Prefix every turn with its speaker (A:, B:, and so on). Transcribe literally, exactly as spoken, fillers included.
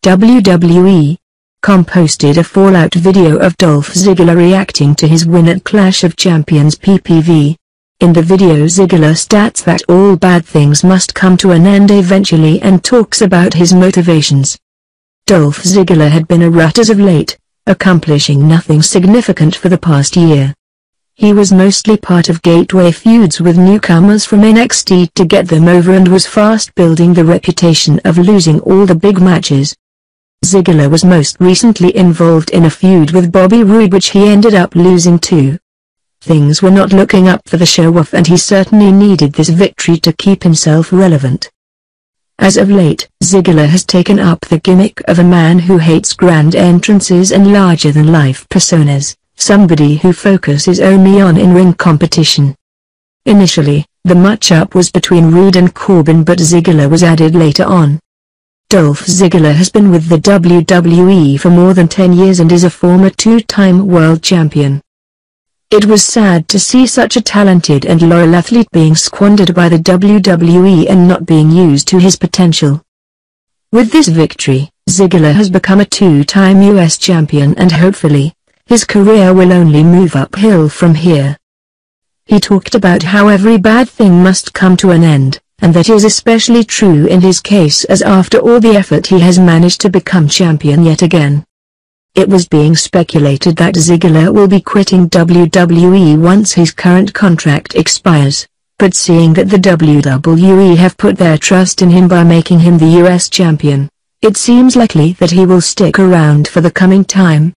A: W W E dot com posted a fallout video of Dolph Ziggler reacting to his win at Clash of Champions P P V. In the video, Ziggler states that all bad things must come to an end eventually and talks about his motivations. Dolph Ziggler had been a rut as of late, accomplishing nothing significant for the past year. He was mostly part of gateway feuds with newcomers from N X T to get them over and was fast building the reputation of losing all the big matches. Ziggler was most recently involved in a feud with Bobby Roode which he ended up losing to. Things were not looking up for the show-off and he certainly needed this victory to keep himself relevant. As of late, Ziggler has taken up the gimmick of a man who hates grand entrances and larger-than-life personas, somebody who focuses only on in-ring competition. Initially, the matchup was between Roode and Corbin, but Ziggler was added later on. Dolph Ziggler has been with the W W E for more than ten years and is a former two-time world champion. It was sad to see such a talented and loyal athlete being squandered by the W W E and not being used to his potential. With this victory, Ziggler has become a two-time U S champion and hopefully, his career will only move uphill from here. He talked about how every bad thing must come to an end, and that is especially true in his case as after all the effort he has managed to become champion yet again. It was being speculated that Ziggler will be quitting W W E once his current contract expires, but seeing that the W W E have put their trust in him by making him the U S champion, it seems likely that he will stick around for the coming time.